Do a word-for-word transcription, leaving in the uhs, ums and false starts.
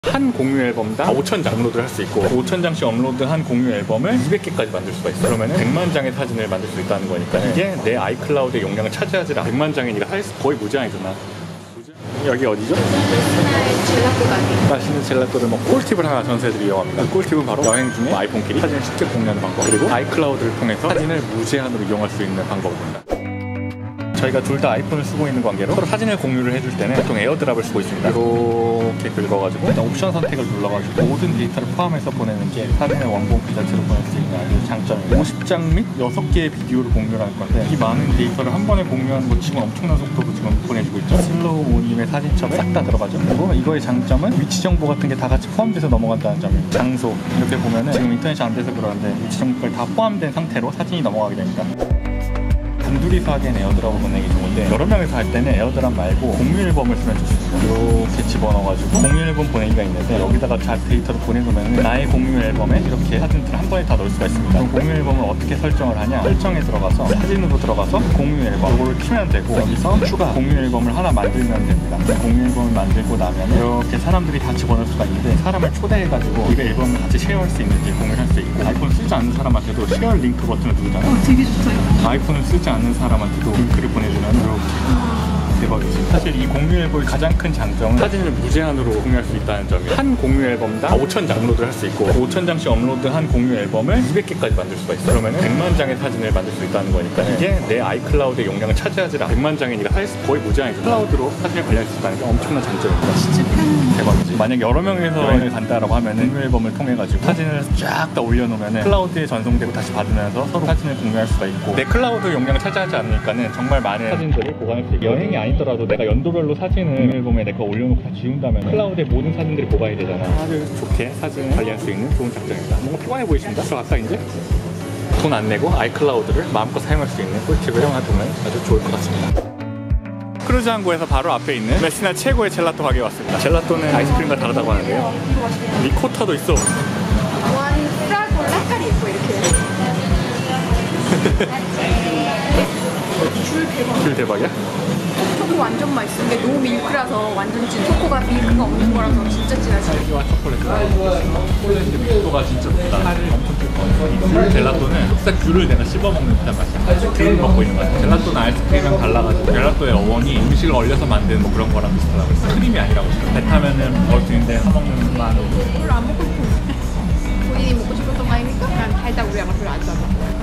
한 공유 앨범당 오천 장 업로드를 할 수 있고 오천 장씩 업로드한 공유 앨범을 이백 개까지 만들 수가 있어. 그러면 백만 장의 사진을 만들 수 있다는 거니까 이게 내 아이클라우드의 용량을 차지하지 않아. 백만 장이 니가 할 수 거의 무제한이잖아. 여기 어디죠? 메스나의 젤라또 가게. 맛있는 젤라또를 먹고 꿀팁을 하나 전수해드리려고 합니다. 그 꿀팁은 바로 여행 중에 아이폰끼리 사진을 쉽게 공유하는 방법, 그리고 아이클라우드를 통해서 사진을 무제한으로 이용할 수 있는 방법입니다. 저희가 둘 다 아이폰을 쓰고 있는 관계로 서로 사진을 공유를 해줄 때는 보통 에어드랍을 쓰고 있습니다. 이렇게 긁어가지고 일단 옵션 선택을 눌러가지고 모든 데이터를 포함해서 보내는 게 사진의 원본 그 자체로 보낼 수 있는 아주 장점입니다. 오십 장 및 여섯 개의 비디오를 공유를 할 건데 이 많은 데이터를 한 번에 공유하는 거 지금 엄청난 속도로 지금 보내주고 있죠. 슬로우 모님의 사진첩에 싹 다 들어가죠. 그리고 이거의 장점은 위치 정보 같은 게 다 같이 포함돼서 넘어간다는 점입니다. 장소 이렇게 보면은 지금 인터넷이 안 돼서 그러는데 위치 정보까지 다 포함된 상태로 사진이 넘어가게 됩니다. 단둘이서 하기엔 에어드랍을 보내기 좋은데 여러 명이서 할 때는 에어드랍 말고 공유 앨범을 쓰면 좋습니다. 이렇게 집어넣어가지고 공유 앨범 보내기가 있는데 여기다가 잘 데이터를 보내놓으면 나의 공유 앨범에 이렇게 사진들을 한 번에 다 넣을 수가 있습니다. 그럼 공유 앨범을 어떻게 설정을 하냐, 설정에 들어가서 사진으로 들어가서 공유 앨범 이걸 키면 되고 여기서 추가 공유 앨범을 하나 만들면 됩니다. 공유 앨범을 만들고 나면 이렇게 사람들이 다 집어넣을 수가 있는데 사람을 초대해가지고 이거 앨범을 같이 쉐어할 수 있는지 공유할 수 있고 아이폰 쓰지 않는 사람한테도 쉐어 링크 버튼을 누르잖아요. 어, 되게 좋다 이거. 아이폰을 쓰지 않는 사람한테도 링크를 보내주면 이렇게 대박이지. 사실 이 공유 앨범의 가장 큰 장점은 사진을 무제한으로 공유할 수 있다는 점이에요. 한 공유 앨범당 오천 장 업로드를 할 수 있고 오천 장씩 업로드한 공유 앨범을 이백 개까지 만들 수가 있어. 그러면 백만 장의 사진을 만들 수 있다는 거니까 이게 내 아이클라우드의 용량을 차지하지 않아. 백만 장이 니가 할 수 거의 무제한이죠. 클라우드로 사진을 관리할 수 있다는 게 엄청난 장점입니다. 진짜 편해. 대박이지. 만약 여러 명이서 여행을 간다라고 하면은 공유 앨범을 통해 가지고 사진을 쫙 다 올려놓으면은 클라우드에 전송되고 다시 받으면서 서로 사진을 공유할 수가 있고 내 클라우드 용량을 차지하지 않으니까는 정말 많은 사진들을 보관할 수 있고 여행이 아니더라도 내가 연도별로 사진을 공유 앨범에 내 거 올려놓고 다 지운다면 클라우드에 모든 사진들이 보관이 되잖아. 아주 좋게 사진을 관리할 수 있는 좋은 장점입니다. 뭔가 피곤해 보이십니다. 들어갈까 이제? 돈 안 내고 아이클라우드를 마음껏 사용할 수 있는 꿀팁을 활용하면 아주 좋을 것 같습니다. 크루즈 항구에서 바로 앞에 있는 메시나 최고의 젤라또 가게에 왔습니다. 젤라또는 아이스크림과 다르다고 하는데요. 이거 맛있겠다. 리코타도 있어. 완 프라고 색깔이 예뻐 이렇게. 줄 대박. 줄 대박이야? 초코 완전 맛있어. 이게 노 밀크라서 완전 진. 초코가 밀크가 없는 거라서 진짜 진하지. 딸기와 초콜릿. 초콜릿 밀도가 진짜 높다. 살을 엄청 뜯고. 귤 젤라또는 흑색 귤을 내가 씹어먹는 듯한 맛이야. 귤을 먹고 있는 것 같아. 젤라또는 아이스크림이랑 달라가지고 젤라또의 어원이 음식을 얼려서 만든 뭐 그런 거랑 비슷하다고 했어. 크림이 아니라고 했어. 배 타면은 먹을 수 있는데 사먹는 맛. 별로 안 먹고 싶어. 본인이 먹고 싶었던 거 아닙니까? 난 살짝 우리 아마 별로 안 좋아해.